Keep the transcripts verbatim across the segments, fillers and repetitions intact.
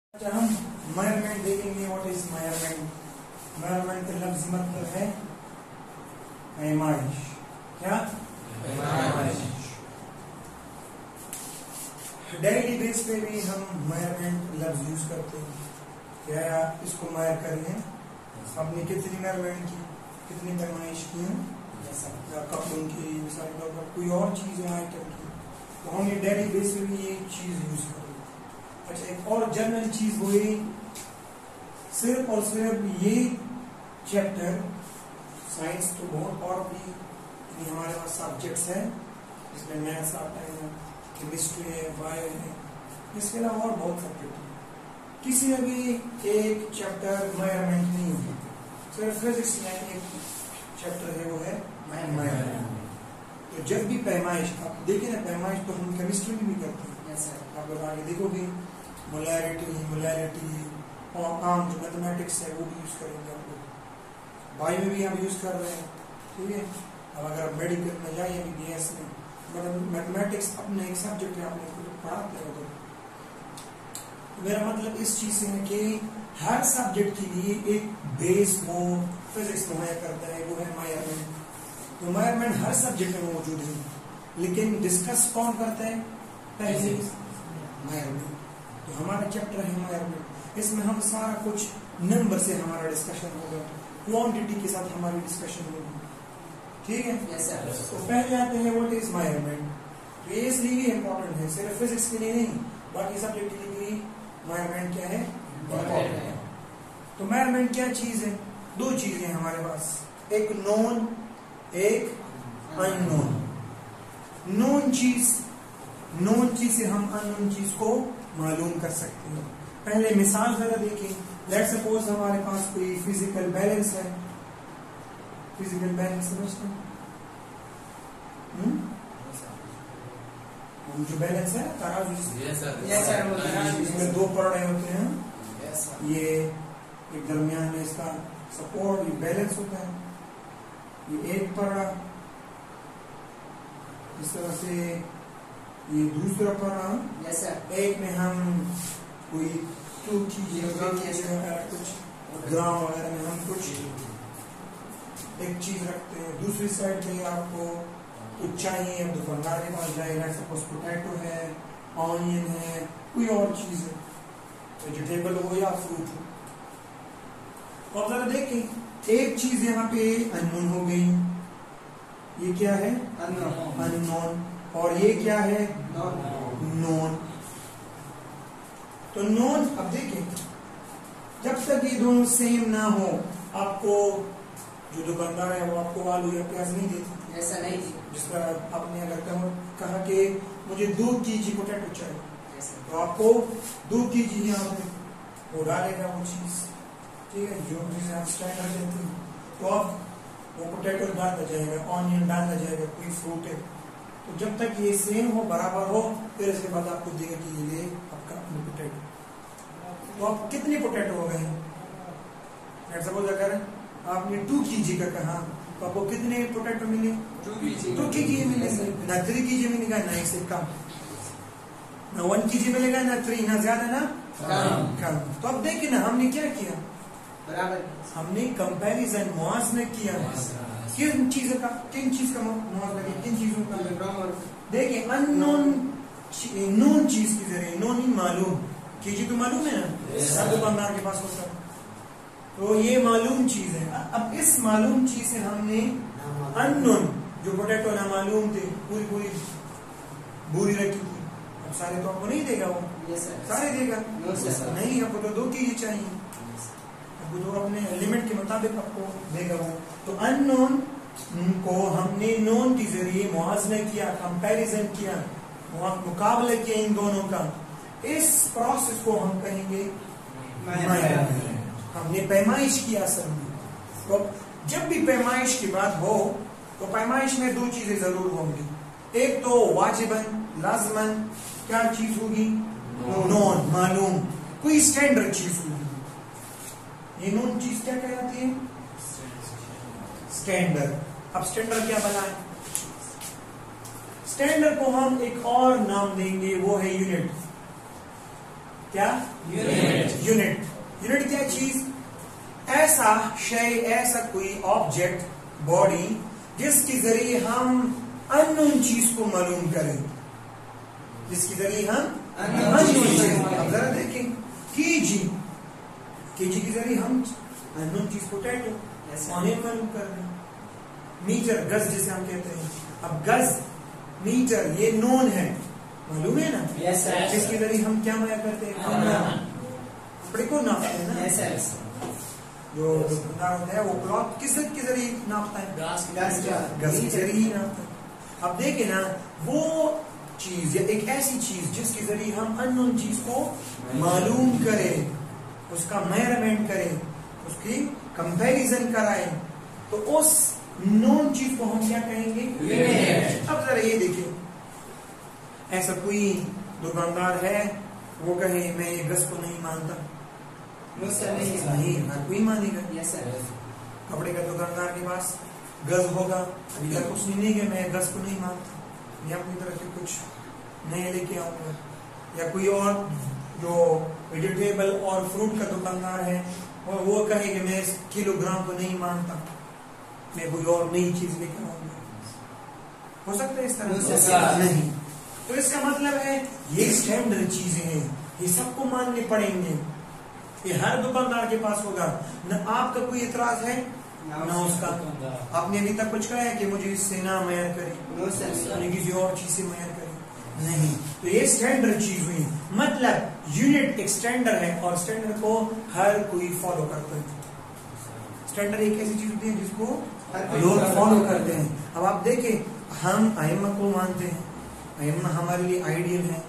हम मेजरमेंट देखेंगे. What is measurement? Measurement का लफ्ज मतलब है पैमाइश. क्या? पैमाइश. डेली बेस पे भी हम मेजरमेंट लफ्ज यूज करते हैं. क्या इसको मेजर कर लें, आपने कितनी मेजरमेंट की, कितनी पैमाइश की है, या कपड़ों की, मिसाल के तौर पर कोई और चीज है आइटम की, तो हम ये डेली बेस पे भी ये चीज यूज करते हैं. अच्छा, एक और जनरल चीज वो ये सिर्फ और सिर्फ ये चैप्टर साइंस तो बहुत और भी हमारे पास सब्जेक्ट्स हैं जिसमें मैथ्स आता है, केमिस्ट्री है, बायो है, इसके अलावा और बहुत सब्जेक्ट है. किसी में भी एक चैप्टर मेजरमेंट नहीं होगी. सिर्फ फिजिक्स में एक चैप्टर है, वो है मेजरमेंट. तो जब भी पैमाइश, आप देखिए ना, पैमाइश तो हम केमिस्ट्री में भी करते हैं. yes, आप लोग आगे देखोगे मोलैरिटी, मोलैरिटी और आम जो मैथमेटिक्स है वो भी यूज करेंगे आप लोग. बायो में भी हम यूज कर रहे हैं. ठीक है. अब अगर आप मेडिकल में जाइए बी बी एस में, मतलब मैथमेटिक्स अपने एक सब्जेक्ट है, आपने पढ़ाते हो. मेरा मतलब इस चीज से है कि हर सब्जेक्ट के लिए एक बेस वो फिजिक्स मुहैया करता है, वो है मेजरमेंट. तो मेजरमेंट हर सब्जेक्ट में मौजूद है, लेकिन डिस्कस कौन करता है पहले? मेजरमेंट. तो हमारा चैप्टर है मेजरमेंट. इसमें हम सारा कुछ नंबर से हमारा डिस्कशन होगा, क्वांटिटी के साथ हमारी डिस्कशन होगी. ठीक है. yes, तो पहले आते हैं व्हाट इज मेजरमेंट. तो ये इसलिए इम्पोर्टेंट है, सिर्फ फिजिक्स के लिए नहीं, बाकी सब्जेक्ट के लिए भी मेजरमेंट क्या है, इम्पोर्टेंट है. तो मेजरमेंट क्या चीज है? दो चीजें हमारे पास, एक नोन, एक अननोन. नोन चीज, नोन चीज से हम अननोन चीज को मालूम कर सकते हैं. पहले मिसाल जरा देखिए. लेट्स सपोज हमारे पास कोई फिजिकल बैलेंस है. फिजिकल बैलेंस समझते हैं? जो बैलेंस है तराजू, इसमें दो पड़े होते हैं. ये एक दरमियान में इसका सपोर्ट, ये बैलेंस होता है. ये एक पड़ा, इस तरह से ये दूसरा पड़ा. yes, एक में हम कोई टू चीज कुछ ग्राम वगैरह में हम कुछ एक चीज रखते हैं. दूसरी साइड पे आपको कुछ चाहिए, अब दुकानदार के पास जाए, लेट्स सपोज पोटैटो है, ऑनियन है, कोई और चीज है, वेजिटेबल हो या फ्रूट हो. तो अब जरा देखें, एक चीज यहाँ पे अननोन हो गई. ये क्या है? अननोन. और ये क्या है? नोन. तो नोन, अब देखिए, जब तक ये दोनों सेम ना हो, आपको जो दुकानदार है वो आपको आलू या प्याज नहीं देते. ऐसा नहीं. जिस तरह आपने अगर कहा कि मुझे दो केजी पोटैटो चाहिए, तो आपको दो केजी यहाँ पे वो डालेगा वो चीज. ठीक है. जो जिसे आप स्टैंडर्ड कहते हैं, तो आप वो पोटैटो डालता जाएगा, ऑनियन डालता जाएगा, कोई फ्रूट है. तो जब तक ये सेम हो, बराबर हो, फिर इसके बाद आपको देगा कि ये ले आपका अपने पोटैटो. तो आप कितने पोटैटो हो गए? लेट्स सपोज अगर आपने टू केजी का कहा, तो आपको कितने पोटैटो मिले? टू केजी मिलेंगे. ना थ्री केजी मिलेगा, ना एक से कम, ना वन केजी मिलेगा, ना थ्री, ना ज्यादा ना कम. तो अब देखिए ना, हमने क्या किया? बराबर. हमने कंपैरिजन, मुआवजा किया. किन चीजों का, किन चीज का मुआवजा किया, किन चीजों का? देखिए, अननोन नोन चीज की जरिए, नोन ही मालूम. केजी तो मालूम है ना, सब दुकानदार के पास होता है. तो ये मालूम चीज है. अब इस मालूम चीज से हमने अननोन, जो पोटैटो ना मालूम थे, पूरी पूरी बुरी रखी थी. अब सारे तो आपको नहीं देगा वो. yes, सारे देगा नहीं. आपको तो दो केजी चाहिए, आपको तो अपने लिमिट के मुताबिक आपको देगा वो. तो अननोन को हमने नोन के जरिए मुआवजा किया, कंपैरिजन किया, मुकाबला किया इन दोनों का. इस प्रोसेस को हम कहेंगे मेजरमेंट. हमने पैमाइश किया असल में. तो जब भी पैमाइश की बात हो, तो पैमाइश में दो चीजें जरूर होंगी. एक तो वाजिबन, लाजमन क्या चीज होगी? नोन, मालूम, कोई स्टैंडर्ड चीज होगी. ये नोन चीज क्या कहलाती है? स्टैंडर्ड. अब स्टैंडर्ड क्या बनाए? स्टैंडर्ड को हम एक और नाम देंगे, वो है यूनिट. क्या? यूनिट. यूनिट. यूनिट क्या चीज? ऐसा शय, ऐसा कोई ऑब्जेक्ट, बॉडी जिसके जरिए हम अननोन चीज को मालूम करें, जिसके जरिए हम अननोन चीज. अब जरा देखें, केजी, केजी के जरिए हम अननोन चीज पोटैटो पानी मालूम कर रहे हैं. मीटर, गज जिसे हम कहते हैं. अब गज, मीटर ये नोन है, मालूम है ना. yes, जिसके जरिए हम क्या माया करते हैं? कपड़े को नापते हैं ना. yes, yes. जो दुकानदार होता है वो क्लॉथ किस के जरिए नापता है? गज के जरिए ही नापता है. अब देखे ना, वो चीज या एक ऐसी चीज जिसके जरिए हम अननोन चीज को मालूम करें, उसका मेजरमेंट करें, उसकी कंपैरिजन कराएं, तो उस नोन चीज को हम क्या कहेंगे? यूनिट. अब जरा ये देखिए, ऐसा कोई दुकानदार है वो कहे मैं ये गज को नहीं मानता, नहीं, हर कोई मानेगा. yes, कपड़े का दुकानदार के पास गज होगा, अभी तक उसने नहीं कि मैं गज को नहीं मानता, मैं अपनी तरफ से कुछ नए लेके आऊंगा. या कोई और जो वेजिटेबल और फ्रूट का दुकानदार है और वो कहे कि मैं इस किलोग्राम को नहीं मानता, मैं कोई और नई चीज लेके आऊंगा. हो सकता है इस तरह? नहीं. तो इसका मतलब है ये स्टैंडर्ड चीजें हैं, ये सबको मानने पड़ेंगे. ये हर दुकानदार के पास होगा. न आपका कोई इतराज है ना उसका. आपने अभी तक कुछ कहा है कि मुझे इससे ना मैयर करें, किसी और चीज से मैयर करें? नहीं. तो ये स्टैंडर्ड चीज हुई. मतलब यूनिट एक स्टैंडर्ड है और स्टैंडर्ड को हर कोई फॉलो करता है. स्टैंडर्ड एक ऐसी चीज होती है जिसको लोग फॉलो करते हैं. अब आप देखें, हम अइम्मा को मानते हैं, अइम्मा हमारे लिए आइडियल है,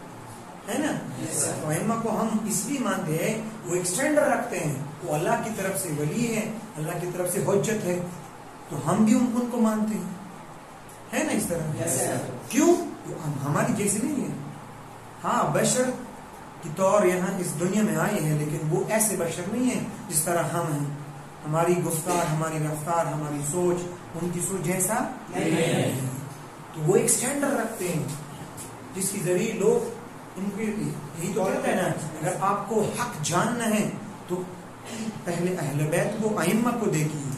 है ना. तो अइम्मा को हम इसलिए मानते हैं, वो एक स्टैंडर्ड रखते हैं, वो अल्लाह की तरफ से वली है, अल्लाह की तरफ से हुज्जत है, तो हम भी उन, उनको मानते हैं, है ना इस तरह. yes, क्यों? हम हमारी जैसे नहीं है. हाँ, बशर की तौर यहाँ इस दुनिया में आए हैं, लेकिन वो ऐसे बशर नहीं है जिस तरह हम हैं. हमारी गुफ्तार, हमारी रफ्तार, हमारी सोच उनकी सोच जैसा नहीं है. तो वो एक स्टैंडर्ड रखते हैं जिसके जरिए लोग इनके, यही तो कहते हैं ना, अगर आपको हक जानना है तो पहले अहले बैत को, अइम्मा को देखिए.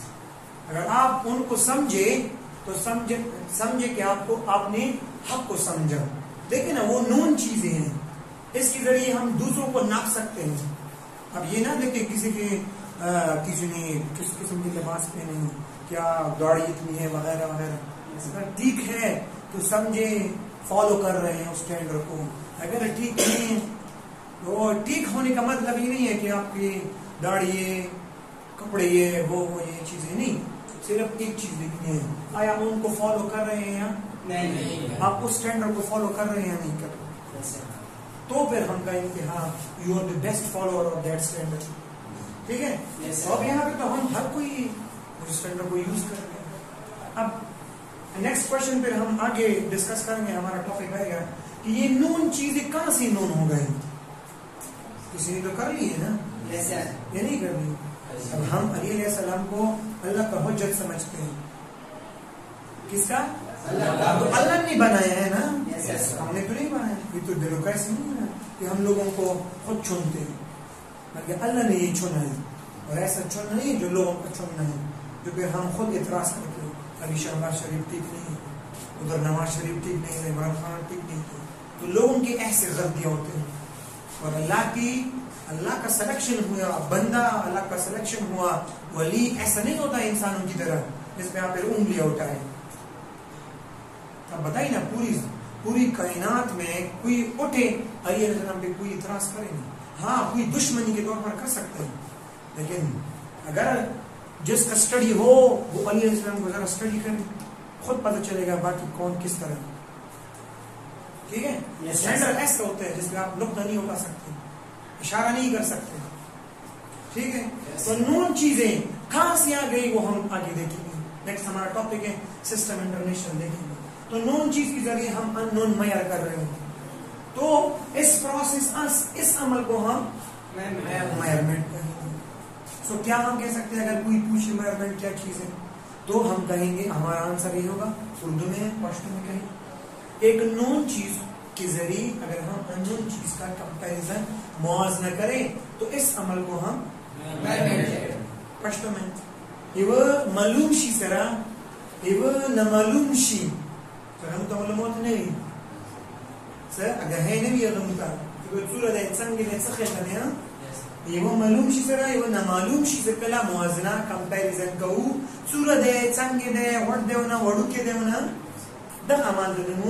अगर आप उनको समझे तो समझे समझे कि आपको आपने हक को समझा. देखिए ना, वो नोन चीजें हैं, इसके जरिए हम दूसरों को नाप सकते हैं. अब ये ना देखिए किसी के आ, किसी ने किस किस्म के लिबास पहने हैं, क्या दाढ़ी इतनी है वगैरह वगैरह. ठीक है तो समझे फॉलो कर रहे हैं उस स्टैंडर्ड को. अगर ठीक नहीं है तो ठीक होने का मतलब ये नहीं है कि आपकी दाढ़ी ये, कपड़े ये, वो वो ये चीजें नहीं. सिर्फ एक चीज देखनी है, आया उनको फॉलो कर रहे हैं या नहीं, नहीं. आप उस स्टैंडर्ड को फॉलो कर रहे हैं या नहीं कर रहे. yes, तो फिर हम कहेंगे कि हाँ, you are the best follower of that standard. ठीक है. yes, तो अब यहाँ पे तो हम हर कोई उस स्टैंडर्ड को यूज कर रहे हैं. अब नेक्स्ट क्वेश्चन पे हम आगे डिस्कस करेंगे. हमारा टॉपिक रहेगा कि ये नोन चीजें कहां से नोन हो गई. किसी ने तो कर ली है ना, yes, ये नहीं कर ली. अब हम अली अलैहिस्सलाम को अल्लाह का हुज्जत समझते हैं. किसका? अल्लाह. तो अल्लाह ने बनाया है ना, yes, yes, हमने तो नहीं बनाया. ये तो दिलों का ऐसे नहीं है कि हम लोगों को खुद चुनते हैं, बल्कि अल्लाह ने ये चुना है. और ऐसा चुनना नहीं जो लोगों का चुनना है, जो फिर हम खुद इतराज करते हैं. अभी शहबाज शरीफ ठीक नहीं है, उधर नवाज शरीफ ठीक नहीं है, इमरान खान ठीक नहीं है. तो लोगों के ऐसे गलतियां होते हैं. और अल्लाह की अल्लाह का सिलेक्शन हुआ बंदा, अल्लाह का सिलेक्शन हुआ वली, ऐसा नहीं होता इंसानों की तरह जिसमें आप फिर उंगलियां उठाए. अब बताइए ना, पूरी पूरी कायनात में कोई उठे अली अलैहिस्सलाम पे कोई इतराज करेंगे? हाँ, कोई दुश्मनी के तौर पर कर सकते हैं, लेकिन अगर जिसका स्टडी हो वो अली अलैहिस्सलाम को जरा स्टडी करें, खुद पता चलेगा बाकी कौन किस तरह. ठीक है. स्टैंडर्ड ऐसे होते हैं जिसमें आप नुक्ता नहीं उठा सकते, इशारा नहीं कर सकते. ठीक है. तो नोन चीजें कहां से आ गई वो हम आगे देखेंगे. नेक्स्ट हमारा टॉपिक है सिस्टम इंटरनेशनल देखेंगे. तो नोन चीज के जरिए हम अननोन मैयर कर रहे हैं. तो इस प्रोसेस इस अमल को हम मेजरमेंट कहेंगे. सो क्या हम कह सकते हैं, अगर कोई पूछे मेजरमेंट क्या चीज है, तो हम कहेंगे, हमारा आंसर ये होगा, उर्दू में पश्तो में कहें, एक नोन चीज के जरिए अगर हम अननोन चीज का कंपैरिजन موازنہ کریں تو اس عمل کو ہم پشتو میں ایو معلوم شی سرا ایو نمعلوم شی سرا متعلمات نوی سر اگر ہے نوی اگر متا ایو صورت ہے سنگی ہے سخیتا ہے ایو معلوم شی سرا ایو نمعلوم شی سر کلا موازنہ کمپیریزن کهو صورت ہے سنگی دے وڑ دے ونا وڑو کے دے ونا دا عمال دے نمو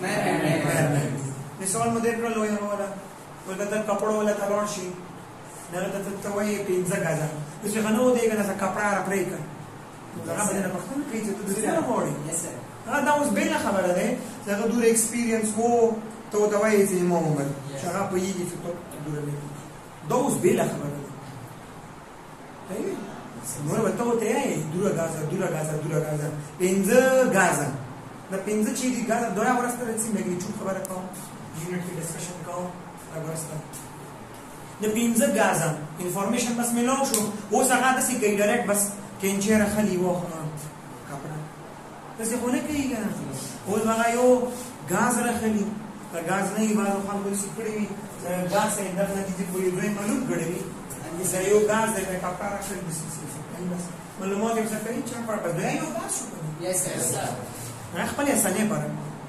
مثال مدیر پر لوئی ہمارا وقتا کپڑا والا تلوڑ شی نرد تتوئی پینزا گازا اس میں خنو دے گا نسا کپڑا را پرے کر لگا بدینا پختن پیچھے تو دوسری نمو ہوڑی ہاں دا اس بینا خبر دے زیادہ دور ایکسپیرینس ہو تو دوائی ایسی نمو ہوگل شاگا پوئی گی تو دور لے دو اس بینا خبر دے نور بتا ہوتے ہیں دورا گازا دورا گازا دورا گازا پینزا گازا دا پینزا چی دی گازا دویا ورستا رسی میں گئی چھوٹ خبر رکھا ہوں یونٹ کی ڈسکشن کا ہوں ورستا دا پینزا گازا انفارمیشن بس ملو شو وہ ساقا دسی گئی ڈائریکٹ بس کینچے رخلی وہ کپڑا دسی خونے کئی گا وہ بغا یو گاز رخلی گاز نہیں بازو خان کو دسی پڑی ہوئی گاز سے اندر نتیجی پوری دوئی معلوم گڑی ہوئی سر یو گاز دے کپڑا رخلی بسی معلومات ایک سر کری چاہ پڑ بس دویا یو گاز شو کنی یس سر اخبر ایسا نہیں پر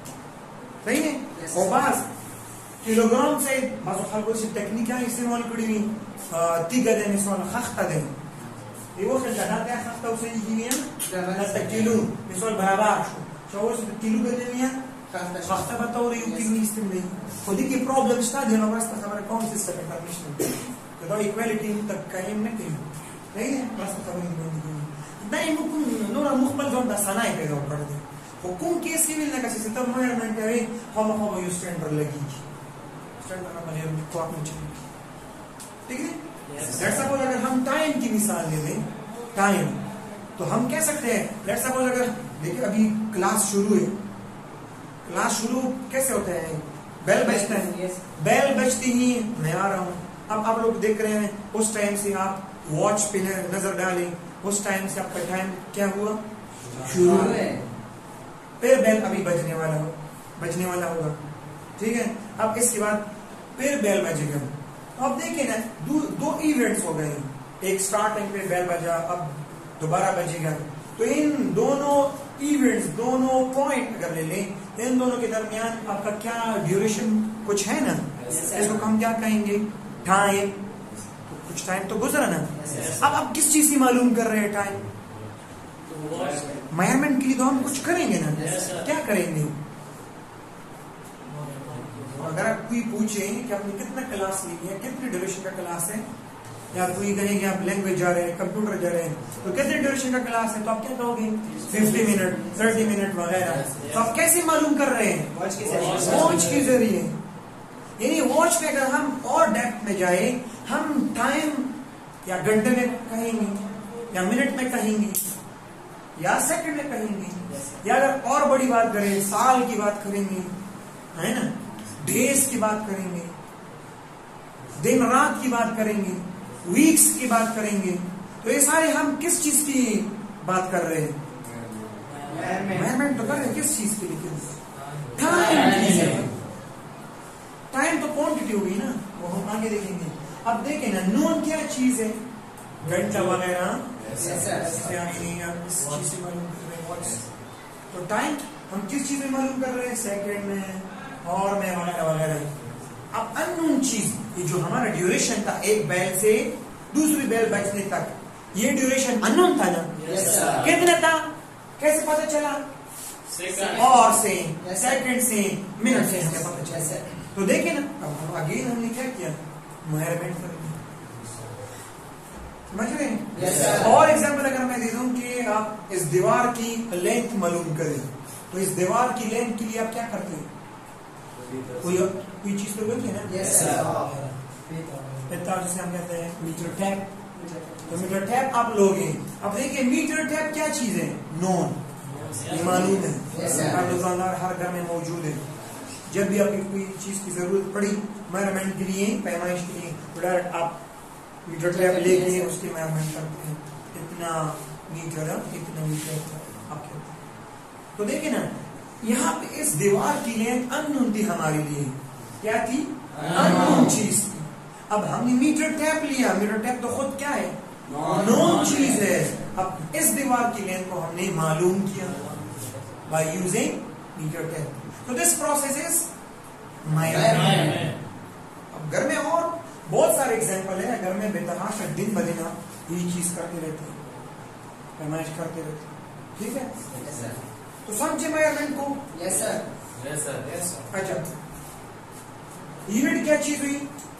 صحیح ہے وہ باز کلو گرام سے بعض خلقوں سے ٹیکنیکاں استعمال کری ہوئی تیگا دے مثال خختہ دے یہ وہ خلقہ داتے ہیں خختہ اسے یہ ہوئی ہیں نتا کلو مثال برابر شو شاور سے کلو گدے ہوئی ہیں خختہ بتاو رہی ہو کلو استعمال نہیں خودی کی پرابلم شتا دینا واسطہ خبر کون سے سکتا پرمیشن کہ دو ایکویلٹی تک قائم نہ کری نہیں ہے واسطہ خبر نہیں کری دائم حکم نورا مخبل جون دا سنائی پیدا کر دے حکم کیسی ملنے کا سیسے تب مویرمنٹ ہے ہم ہم یو سٹینڈر لگی سٹینڈر نہ بغیر کو آپ میں چاہیے ٹھیک ہے لیٹ سپوز اگر ہم ٹائم کی مثال لے لیں ٹائم تو ہم کہہ سکتے ہیں لیٹ سپوز اگر دیکھیں ابھی کلاس شروع ہے کلاس شروع کیسے ہوتا ہے بیل بجتا ہے بیل بجتی ہی میں آ رہا ہوں اب آپ لوگ دیکھ رہے ہیں اس ٹائم سے آپ واچ پہ نظر ڈالیں اس ٹائم سے آپ کا ٹائم کیا ہوا شروع ہے پھر بیل ابھی بجنے والا ہو بجنے والا ہوگا ٹھیک ہے اب اس کے بعد پھر بیل بجے گا اب دیکھیں نا دو, دو ایونٹس ہو گئے ایک سٹارٹنگ پہ بیل بجا اب دوبارہ بجے گا تو ان دونوں ایونٹس دونوں پوائنٹ اگر لے لیں ان دونوں کے درمیان آپ کا کیا ڈیوریشن کچھ ہے نا اس کو ہم کیا کہیں گے ٹائم تو کچھ ٹائم تو گزرا نا اب آپ کس چیز کی معلوم کر رہے ہیں ٹائم میئرمنٹ کے لیے تو ہم کچھ کریں گے نا کیا کریں گے اگر آپ کوئی پوچھیں کہ آپ نے کتنا کلاس لی ہے کتنے ڈیوریشن کا کلاس ہے یا کوئی کہیں کہ آپ لینگویج جا رہے ہیں کمپیوٹر جا رہے ہیں تو کتنے ڈیوریشن کا کلاس ہے تو آپ کیا کہو گے ففٹی منٹ تھرٹی منٹ وغیرہ تو آپ کیسے معلوم کر رہے ہیں واچ کے ذریعے یعنی واچ پہ اگر ہم اور ڈیپتھ میں جائیں ہم ٹائم یا گھنٹے میں کہیں گے یا منٹ میں کہیں گے یا سیکنڈ میں کہیں گے یا اگر اور بڑی بات کریں سال کی بات کریں گے ہے نا ڈیز کی بات کریں گے دن رات کی بات کریں گے ویکس کی بات کریں گے تو یہ سارے ہم کس چیز کی بات کر رہے ہیں میئرمنٹ تو کر رہے ہیں کس چیز کی لیکن ٹائم ٹائم تو کوانٹٹی ہوگی نا وہ ہم آگے دیکھیں گے اب دیکھیں نا نون کیا چیز ہے گھنٹہ وغیرہ تو ٹائم ہم کس چیز میں معلوم کر رہے ہیں سیکنڈ میں اور میں وغیرہ وغیرہ اب انون چیز یہ جو ہمارا ڈیوریشن تھا ایک بیل سے دوسری بیل بجنے تک یہ ڈیوریشن انون تھا نا کتنا تھا کیسے پتہ چلا اور سے سیکنڈ سے منٹ سے ہمیں پتہ چلا تو دیکھیں نا اب اگین ہم نے کیا کیا میئرمنٹ کر دیا سمجھ رہے ہیں اور ایگزامپل اگر میں دے دوں کہ آپ اس دیوار کی لینتھ معلوم کریں تو اس دیوار کی لینتھ کے لیے آپ کیا کرتے ہیں کوئی کوئی چیز تو بولتے ہیں نا پتا جسے ہم کہتے ہیں میٹر ٹیپ تو میٹر ٹیپ آپ لوگ ہیں اب دیکھیں میٹر ٹیپ کیا چیز ہے نون یہ معلوم ہے ہر دکاندار ہر گھر میں موجود ہے جب بھی آپ کی کوئی چیز کی ضرورت پڑی میئرمنٹ کے لیے پیمائش کے لیے تو ڈائریکٹ آپ میٹر ٹیپ لے کے اس کی میئرمنٹ کرتے ہیں اتنا میٹر اتنا میٹر آپ کے تو دیکھیں نا یہاں پہ اس دیوار کی لینتھ انون تھی ہمارے لیے کیا تھی انون چیز تھی اب ہم نے میٹر ٹیپ لیا, میٹر ٹیپ تو خود کیا ہے, نون چیز ہے. اب اس دیوار کی لینتھ کو ہم نے معلوم کیا by using meter tape. So this process is measurement. اب گھر میں اور بہت سارے ایگزامپل ہیں, گھر میں بے تحاشا دن بدن یہی چیز کرتے رہتے ہیں, پیمائش کرتے رہتے ہیں, ٹھیک ہے. تو سمجھے میجرمنٹ کو؟ یس سر. یس سر. اچھا, یونٹ کیا چیز ہوئی؟